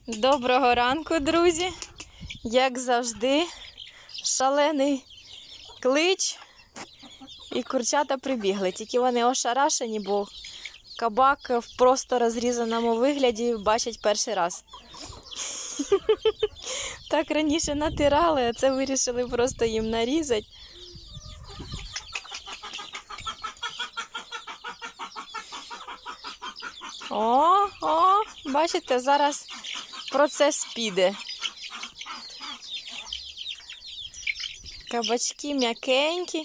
Доброго ранку, друзі! Як завжди, шалений клич і курчата прибігли. Тільки вони ошарашені, бо кабак в просто розрізаному вигляді бачать перший раз. Так раніше натирали, а це вирішили просто їм нарізати. О, бачите, зараз процес піде. Кабачки м'якенькі.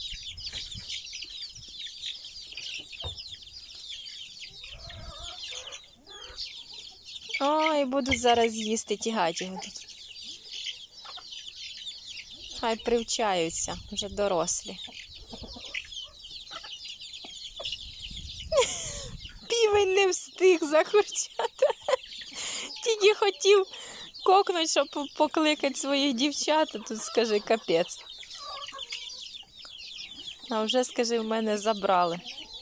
Ой, будуть зараз їсти, тягати його тут. Хай привчаються, вже дорослі. Півень не встиг за курчата. Тільки хотів кокнути, щоб покликати своїх дівчат, а тут, скажи, капець. А вже, скажи, в мене забрали.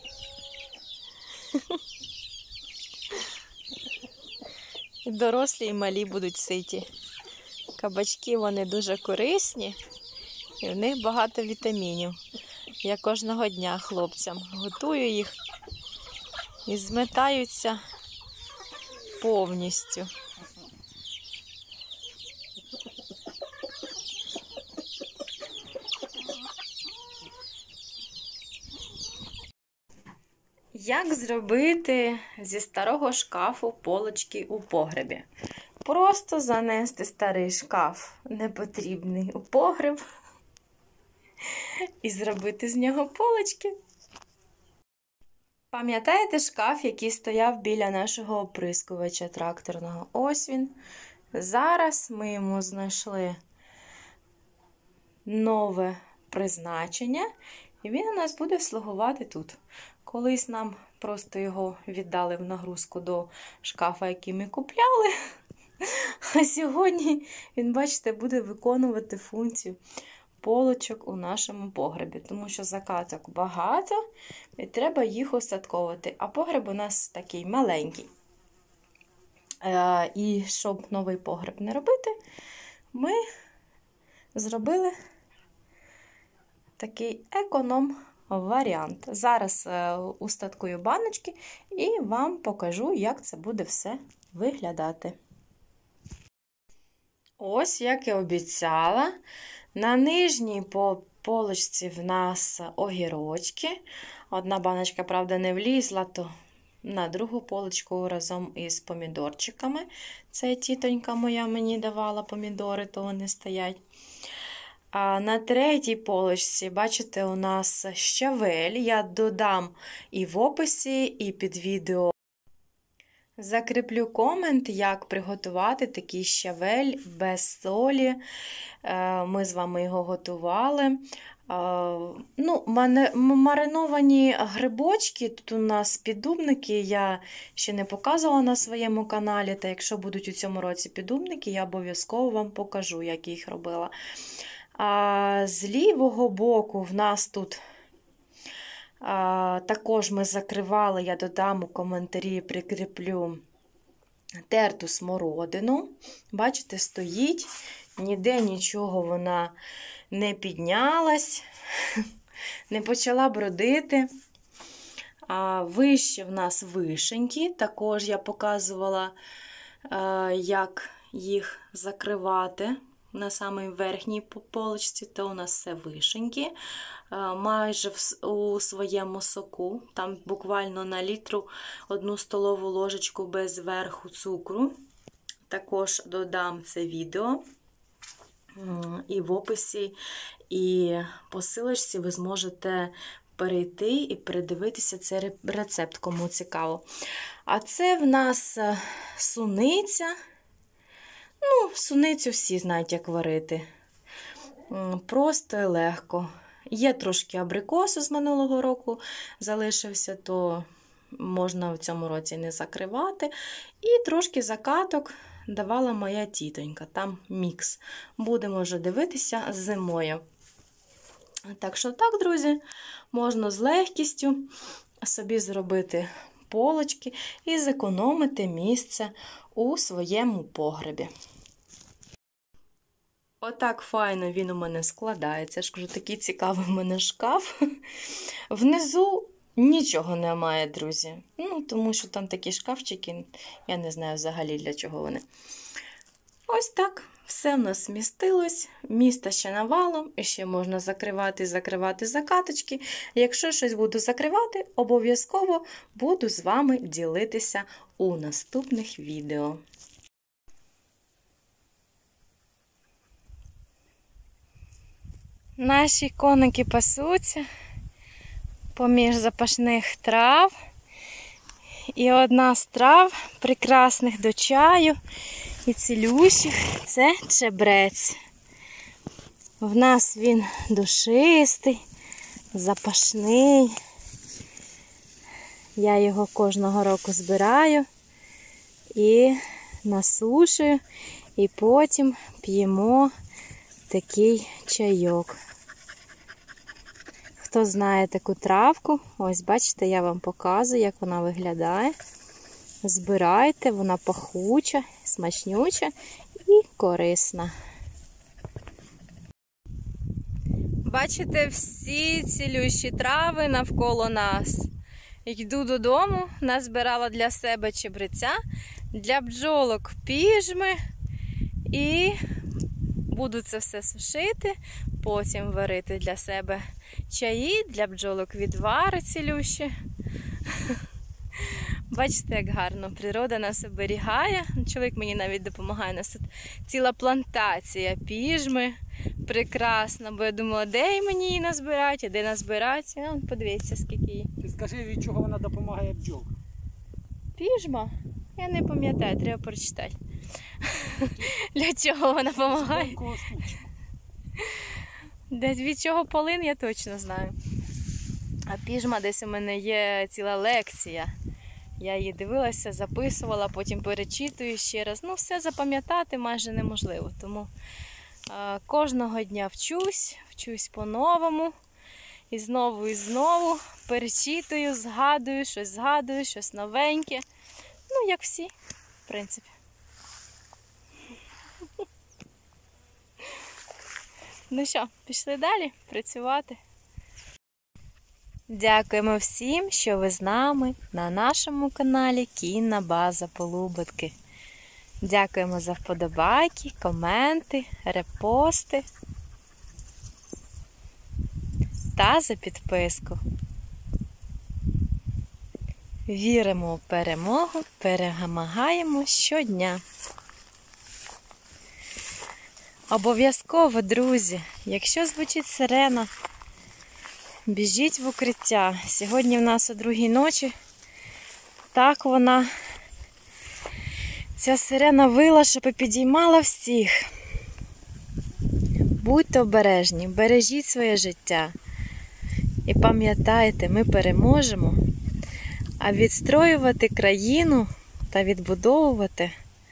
І дорослі, і малі будуть ситі. Кабачки, вони дуже корисні, і в них багато вітамінів. Я кожного дня хлопцям готую їх і зметаються повністю. Як зробити зі старого шкафу полочки у погребі? Просто занести старий шкаф непотрібний у погреб і зробити з нього полочки. Пам'ятаєте шкаф, який стояв біля нашого оприскувача тракторного? Ось він. Зараз ми йому знайшли нове призначення, і він у нас буде слугувати тут. Колись нам просто його віддали в нагрузку до шкафа, який ми купляли. А сьогодні він, бачите, буде виконувати функцію полочок у нашому погребі. Тому що закаток багато і треба їх остатковувати. А погреб у нас такий маленький. І щоб новий погреб не робити, ми зробили такий економ-варіант. Зараз устаткую баночки і вам покажу, як це буде все виглядати. Ось, як і обіцяла, на нижній полочці в нас огірочки. Одна баночка, правда, не влізла, то на другу полочку разом із помідорчиками. Це тітонька моя мені давала помідори, то вони стоять. А на третій полочці, бачите, у нас щавель. Я додам і в описі, і під відео. Закріплю комент, як приготувати такий щавель без солі. Ми з вами його готували. Мариновані грибочки, тут у нас піддубники, я ще не показувала на своєму каналі, та якщо будуть у цьому році піддубники, я обов'язково вам покажу, як їх робила. А з лівого боку в нас тут також ми закривали, я додам у коментарі, прикріплю терту смородину. Бачите, стоїть, ніде нічого вона не піднялась, не почала бродити. Вище в нас вишеньки, також я показувала, як їх закривати. На самій верхній полочці, то у нас все вишеньки, майже у своєму соку, там буквально на літру 1 столову ложечку без верху цукру. Також додам це відео, і в описі, і по посилочці ви зможете перейти і передивитися цей рецепт, кому цікаво. А це в нас суниця. Суницю всі знають, як варити. Просто і легко. Є трошки абрикосу з минулого року залишився, то можна в цьому році не закривати. І трошки закаток давала моя тітонька. Там мікс. Будемо вже дивитися зимою. Так що так, друзі, можна з легкістю собі зробити полочки і зекономити місце у своєму погребі. Отак файно він у мене складається. Я ж кажу, такий цікавий у мене шкаф. Внизу нічого немає, друзі. Тому що там такі шкафчики, я не знаю взагалі для чого вони. Ось так. Все в нас вмістилось. Міста ще навалом. І ще можна закривати закаточки. Якщо щось буду закривати, обов'язково буду з вами ділитися у наступних відео. Наші коники пасуться поміж запашних трав. І одна з трав, прекрасних до чаю і цілющих, це чебрець. В нас він душистий, запашний. Я його кожного року збираю і насушую, і потім п'ємо такий чайок. Хто знає таку травку, ось бачите, я вам показую, як вона виглядає. Збирайте, вона пахуча, смачнюча і корисна. Бачите, всі цілющі трави навколо нас. Йду додому, назбирала для себе чебреця, для бджолок піжми і буду це все сушити, потім варити для себе чаї, для бджолок відвари цілющі. Бачите, як гарно природа нас оберігає. Чоловік мені навіть допомагає. У нас тут ціла плантація піжми. Прекрасно, бо я думала, де мені її назбирати, а де назбирати. Подивіться, скільки її. Ти скажи, від чого вона допомагає бджолкам? Піжма? Я не пам'ятаю, треба прочитати. Для чого вона допомагає? Від чого полин, я точно знаю. А піжма десь у мене є ціла лекція. Я її дивилася, записувала, потім перечитую ще раз. Все запам'ятати майже неможливо. Тому кожного дня вчусь по-новому. І знову перечитую, згадую, щось новеньке. Як всі, в принципі. Ну що, пішли далі працювати. Дякуємо всім, що ви з нами на нашому каналі Кінна база Полуботки. Дякуємо за вподобайки, коменти, репости та за підписку. Віримо у перемогу, перемагаємо щодня. Обов'язково, друзі, якщо звучить сирена, біжіть в укриття. Сьогодні в нас о 2-й ночі так вона, ця сирена вила, щоб підіймала всіх. Будьте обережні, бережіть своє життя. І пам'ятайте, ми переможемо, а відстроювати країну та відбудовувати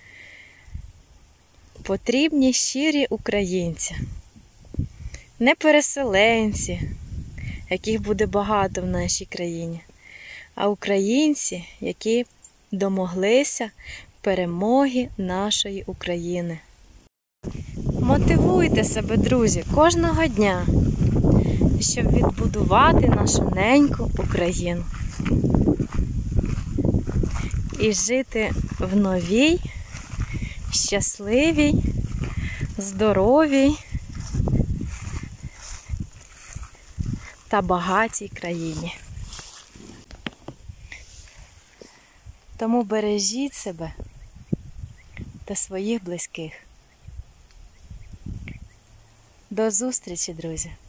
потрібні щирі українці. Не переселенці, яких буде багато в нашій країні, а українці, які домоглися перемоги нашої України. Мотивуйте себе, друзі, кожного дня, щоб відбудувати нашу неньку Україну. І жити в новій, щасливій, здоровій та багатій країні. Тому бережіть себе та своїх близьких. До зустрічі, друзі!